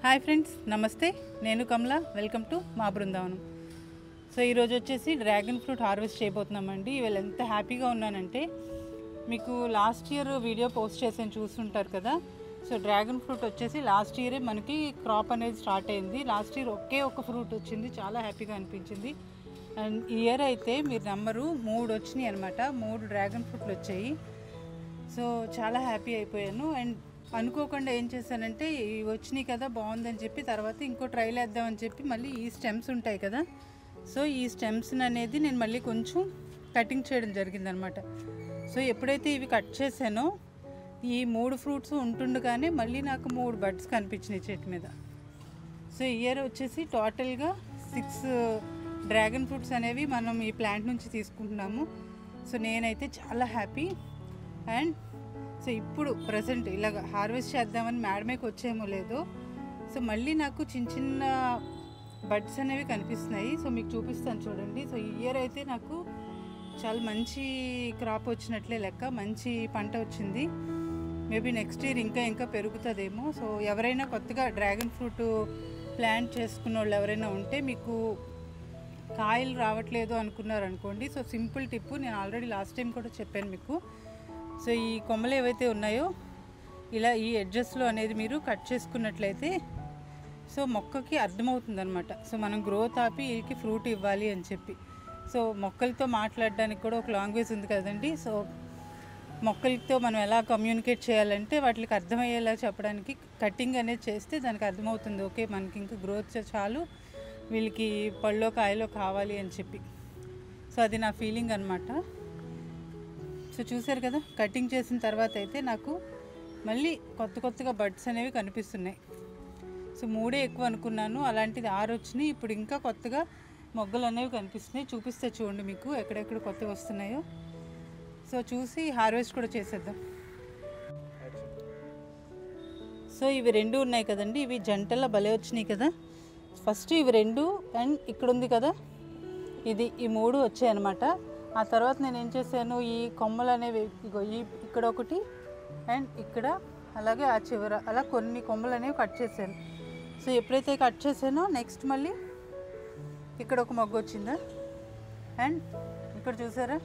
Hi friends, నమస్తే. నేను కమల. Welcome to మా బృందావనం. సో ఈరోజు వచ్చేసి డ్రాగన్ ఫ్రూట్ హార్వెస్ట్ చేయబోతున్నామండి. ఇవాళ ఎంత హ్యాపీగా ఉన్నానంటే, మీకు లాస్ట్ ఇయర్ వీడియో పోస్ట్ చేసాను, చూస్తుంటారు కదా. సో డ్రాగన్ ఫ్రూట్ వచ్చేసి లాస్ట్ ఇయరే మనకి క్రాప్ అనేది స్టార్ట్ అయింది. లాస్ట్ ఇయర్ ఒకే ఒక ఫ్రూట్ వచ్చింది, చాలా హ్యాపీగా అనిపించింది. అండ్ ఇయర్ అయితే మీరు నమ్మరు, 3 వచ్చినాయి అనమాట. 3 డ్రాగన్ ఫ్రూట్లు వచ్చాయి. సో చాలా హ్యాపీ అయిపోయాను. అండ్ అనుకోకుండా ఏం చేశానంటే, ఇవి వచ్చినాయి కదా బాగుందని చెప్పి తర్వాత ఇంకో ట్రైల్ వేద్దామని చెప్పి మళ్ళీ ఈ స్టెమ్స్ ఉంటాయి కదా, సో ఈ స్టెమ్స్ అనేది నేను మళ్ళీ కొంచెం కటింగ్ చేయడం జరిగిందనమాట. సో ఎప్పుడైతే ఇవి కట్ చేశానో ఈ 3 ఫ్రూట్స్ ఉంటుండగానే మళ్ళీ నాకు 3 బడ్స్ కనిపించినాయి చెట్టు మీద. సో ఇయర్ వచ్చేసి టోటల్గా 6 డ్రాగన్ ఫ్రూట్స్ అనేవి మనం ఈ ప్లాంట్ నుంచి తీసుకుంటున్నాము. సో నేనైతే చాలా హ్యాపీ. అండ్ సో ఇప్పుడు ప్రజెంట్ ఇలాగ హార్వెస్ట్ చేద్దామని మేడమేకి వచ్చేమో లేదో, సో మళ్ళీ నాకు చిన్న చిన్న బడ్స్ అనేవి కనిపిస్తున్నాయి. సో మీకు చూపిస్తాను చూడండి. సో ఈ ఇయర్ అయితే నాకు చాలా మంచి క్రాప్ వచ్చినట్లే లెక్క, మంచి పంట వచ్చింది. మేబీ నెక్స్ట్ ఇయర్ ఇంకా పెరుగుతుందేమో. సో ఎవరైనా కొత్తగా డ్రాగన్ ఫ్రూట్ ప్లాంట్ చేసుకున్న వాళ్ళు ఎవరైనా ఉంటే, మీకు కాయలు రావట్లేదు అనుకున్నారు అనుకోండి, సో సింపుల్ టిప్పు నేను ఆల్రెడీ లాస్ట్ టైం కూడా చెప్పాను మీకు. సో ఈ కొమ్మలు ఏవైతే ఉన్నాయో ఇలా ఈ ఎడ్జెస్లో అనేది మీరు కట్ చేసుకున్నట్లయితే సో మొక్కకి అర్థమవుతుంది అనమాట. సో మనం గ్రోత్ ఆపి వీళ్ళకి ఫ్రూట్ ఇవ్వాలి అని చెప్పి. సో మొక్కలతో మాట్లాడడానికి కూడా ఒక లాంగ్వేజ్ ఉంది కదండి. సో మొక్కలతో మనం ఎలా కమ్యూనికేట్ చేయాలంటే వాటికి అర్థమయ్యేలా చెప్పడానికి కటింగ్ అనేది చేస్తే దానికి అర్థమవుతుంది. ఓకే, మనకి ఇంకా గ్రోత్ చాలు, వీళ్ళకి పళ్ళో కాయలో కావాలి అని చెప్పి. సో అది నా ఫీలింగ్ అనమాట. సో చూసారు కదా, కటింగ్ చేసిన తర్వాత అయితే నాకు మళ్ళీ కొత్తగా బడ్స్ అనేవి కనిపిస్తున్నాయి. సో 3 ఎక్కువ అనుకున్నాను, అలాంటిది 6 వచ్చినాయి. ఇప్పుడు ఇంకా కొత్తగా మొగ్గలు అనేవి కనిపిస్తున్నాయి. చూపిస్తే చూడండి మీకు ఎక్కడెక్కడ కొత్తగా వస్తున్నాయో. సో చూసి హార్వెస్ట్ కూడా చేసేద్దాం. సో ఇవి 2 ఉన్నాయి కదండి, ఇవి జంటల భలే వచ్చినాయి కదా. ఫస్ట్ ఇవి 2 అండ్ ఇక్కడ ఉంది కదా, ఇది ఈ 3 వచ్చాయన్నమాట. ఆ తర్వాత నేను ఏం చేశాను, ఈ కొమ్మలు అనేవి ఇక్కడ ఒకటి అండ్ ఇక్కడ అలాగే ఆ చివర అలా కొన్ని కొమ్మలు అనేవి కట్ చేశాను. సో ఎప్పుడైతే కట్ చేశానో నెక్స్ట్ మళ్ళీ ఇక్కడ ఒక మొగ్గ వచ్చిందా, అండ్ ఇక్కడ చూసారా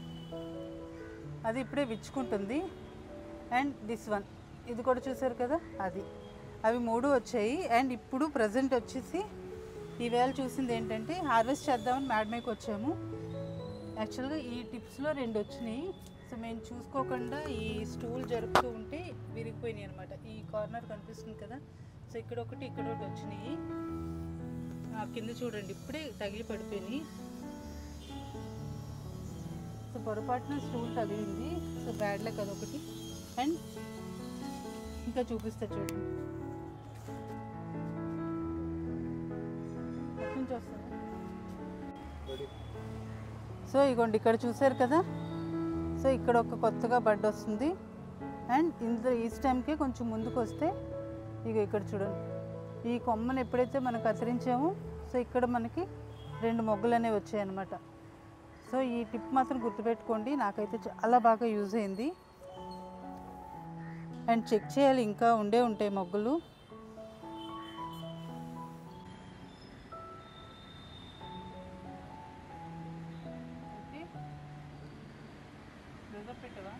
అది ఇప్పుడే విచ్చుకుంటుంది. అండ్ దిస్ వన్, ఇది కూడా చూసారు కదా, అవి 3 వచ్చాయి. అండ్ ఇప్పుడు ప్రజెంట్ వచ్చేసి ఈవేళ చూసింది ఏంటంటే, హార్వెస్ట్ చేద్దామని మేడమేకి వచ్చాము. యాక్చువల్గా ఈ టిప్స్లో 2 వచ్చినాయి. సో మేము చూసుకోకుండా ఈ స్టూల్ జరుపుతూ ఉంటే విరిగిపోయినాయి అనమాట. ఈ కార్నర్ కనిపిస్తుంది కదా, సో ఇక్కడ ఒకటి వచ్చినాయి. కింద చూడండి ఇప్పుడే తగిలి పడిపోయినాయి. సో పొరపాటున స్టూల్ తగిలింది. సో బ్యాడ్ లక్ అదొకటి. అండ్ ఇంకా చూపిస్తా చూడండి, ఎక్కడి నుంచి వస్తుంది. సో ఇగోండి ఇక్కడ చూసారు కదా, సో ఇక్కడ ఒక కొత్తగా బడ్ వస్తుంది. అండ్ ఈ స్టెమ్కి కొంచెం ముందుకు వస్తే ఇక్కడ చూడండి, ఈ కొమ్మను ఎప్పుడైతే మనం కత్తిరించామో సో ఇక్కడ మనకి 2 మొగ్గలు అనేవి వచ్చాయన్నమాట. సో ఈ టిప్ మాత్రం గుర్తుపెట్టుకోండి, నాకైతే చాలా బాగా యూజ్ అయింది. అండ్ చెక్ చేయాలి, ఇంకా ఉంటాయి మొగ్గలు. పెట్టవా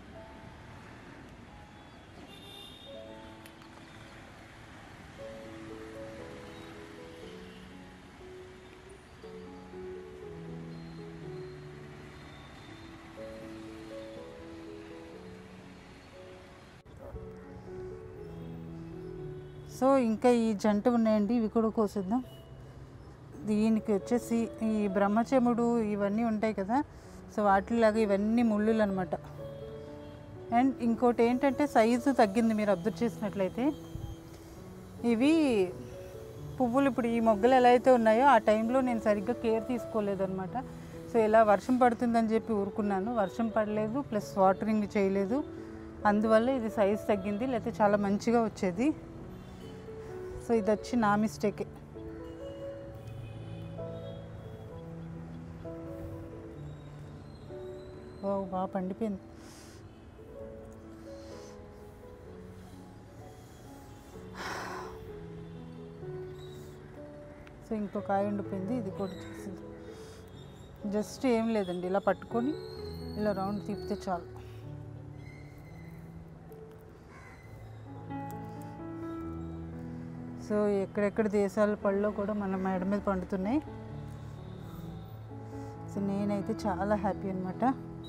సో ఇంకా ఈ జంట ఉన్నాయండి, ఇవి కూడా కోసేద్దాం. దీనికి వచ్చేసి ఈ బ్రహ్మచెముడు ఇవన్నీ ఉంటాయి కదా, సో వాటిలాగా ఇవన్నీ ముళ్ళులు అనమాట. అండ్ ఇంకోటి ఏంటంటే సైజు తగ్గింది, మీరు అబ్జర్వ్ చేసినట్లయితే. ఇవి పువ్వులు ఇప్పుడు ఈ మొగ్గలు ఎలా అయితే ఉన్నాయో ఆ టైంలో నేను సరిగ్గా కేర్ తీసుకోలేదన్నమాట. సో ఇలా వర్షం పడుతుందని చెప్పి ఊరుకున్నాను, వర్షం పడలేదు, ప్లస్ వాటరింగ్ చేయలేదు. అందువల్ల ఇది సైజు తగ్గింది, లేకపోతే చాలా మంచిగా వచ్చేది. సో ఇది వచ్చి నా మిస్టేకే. బాగా పండిపోయింది. సో ఇంకో కాయ ఉండిపోయింది, ఇది కూడా చేసింది. జస్ట్ ఏం లేదండి, ఇలా పట్టుకొని ఇలా రౌండ్ తిప్పితే చాలు. సో ఎక్కడెక్కడ దేశాల పళ్ళు కూడా మన మేడ మీద పండుతున్నాయి. సో నేనైతే చాలా హ్యాపీ అనమాట.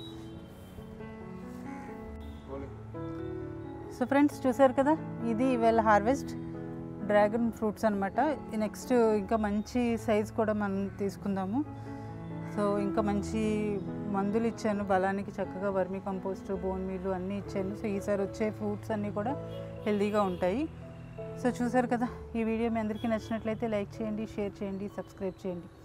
సో ఫ్రెండ్స్ చూసారు కదా, ఇది ఇవాళ హార్వెస్ట్ డ్రాగన్ ఫ్రూట్స్ అనమాట. నెక్స్ట్ ఇంకా మంచి సైజ్ కూడా మనం తీసుకుందాము. సో ఇంకా మంచి మందులు ఇచ్చాను బలానికి, చక్కగా వర్మీ కంపోస్ట్, బోన్ మీలు అన్నీ ఇచ్చాను. సో ఈసారి వచ్చే ఫ్రూట్స్ అన్నీ కూడా హెల్తీగా ఉంటాయి. సో చూసారు కదా, ఈ వీడియో మీ అందరికీ నచ్చినట్లయితే లైక్ చేయండి, షేర్ చేయండి, సబ్స్క్రైబ్ చేయండి.